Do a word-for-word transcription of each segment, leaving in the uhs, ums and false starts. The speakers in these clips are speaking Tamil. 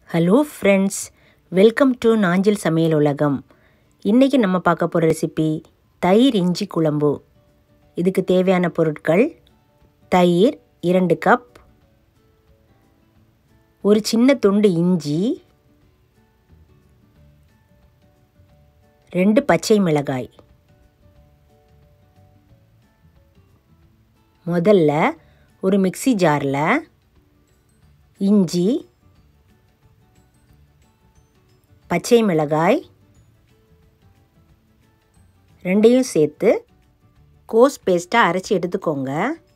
Hello friends, welcome to Nanjil Samayal Ulagam. இன்றைக்கி நம்ம பார்க்க போகிற ரெசிபி தயிர் இஞ்சி குழம்பு. இதுக்கு தேவையான பொருட்கள்: தயிர் இரண்டு கப், ஒரு சின்ன துண்டு இஞ்சி, ரெண்டு பச்சை மிளகாய். முதல்ல ஒரு மிக்ஸி ஜாரில் இஞ்சி, பச்சை மிளகாய் ரெண்டையும் சேர்த்து கோஸ் பேஸ்ட்டாக அரைச்சி எடுத்துக்கோங்க.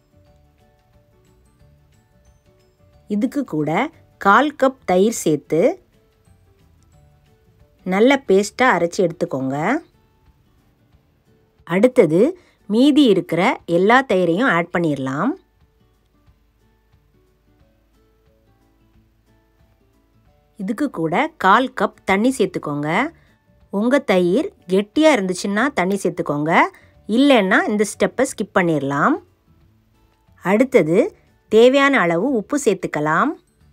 இதுக்கு கூட கால் கப் தயிர் சேர்த்து நல்ல பேஸ்ட்டாக அரைச்சி எடுத்துக்கோங்க. அடுத்தது மீதி இருக்கிற எல்லா தயிரையும் ஆட் பண்ணிடலாம். இதுக்கு கூட கால் கப் தண்ணி சேர்த்துக்கோங்க. உங்கள் தயிர் கெட்டியாக இருந்துச்சுன்னா தண்ணி சேர்த்துக்கோங்க, இல்லைன்னா இந்த ஸ்டெப்பை ஸ்கிப் பண்ணிடலாம். அடுத்தது தேவையான அளவு உப்பு சேர்த்துக்கலாம்.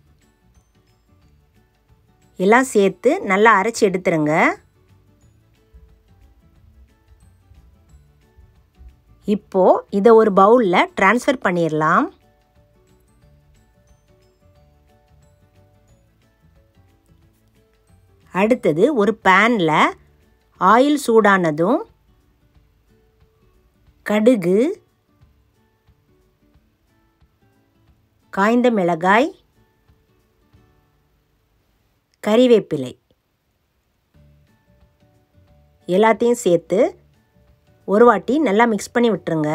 எல்லாம் சேர்த்து நல்லா அரைச்சி எடுத்துருங்க. இப்போது இதை ஒரு பவுலில் ட்ரான்ஸ்ஃபர் பண்ணிடலாம். அடுத்தது ஒரு பேனில் ஆயில் சூடானதும் கடுகு, காய்ந்த மிளகாய், கறிவேப்பிலை எல்லாத்தையும் சேர்த்து ஒரு வாட்டி நல்லா மிக்ஸ் பண்ணி விட்டுருங்க.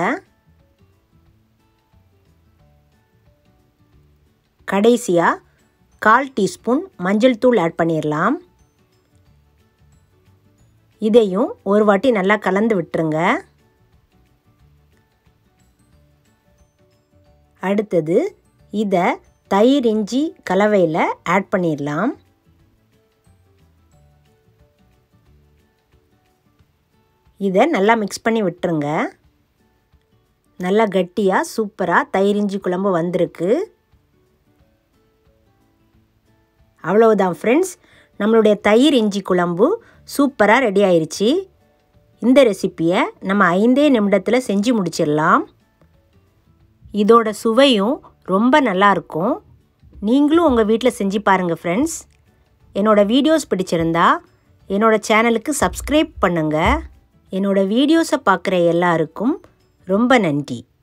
கடைசியாக கால் டீஸ்பூன் மஞ்சள் தூள் ஆட் பண்ணிடலாம். இதையும் ஒரு வாட்டி நல்லா கலந்து விட்டுருங்க. அடுத்தது இதை தயிர் இஞ்சி கலவையில் ஆட் பண்ணிடலாம். இதை நல்லா மிக்ஸ் பண்ணி விட்டுருங்க. நல்லா கட்டியாக சூப்பராக தயிர் இஞ்சி குழம்பு வந்திருக்கு. அவ்வளவுதான் ஃப்ரெண்ட்ஸ், நம்மளுடைய தயிர் இஞ்சி குழம்பு சூப்பராக ரெடி ஆயிடுச்சு. இந்த ரெசிப்பியை நம்ம ஐந்தே நிமிடத்தில் செஞ்சு முடிச்சிடலாம். இதோட சுவையும் ரொம்ப நல்லாயிருக்கும். நீங்களும் உங்கள் வீட்டில் செஞ்சு பாருங்கள் ஃப்ரெண்ட்ஸ். என்னோடய வீடியோஸ் பிடிச்சிருந்தா என்னோடய சேனலுக்கு சப்ஸ்கிரைப் பண்ணுங்கள். என்னோடய வீடியோஸை பார்க்குற எல்லாருக்கும் ரொம்ப நன்றி.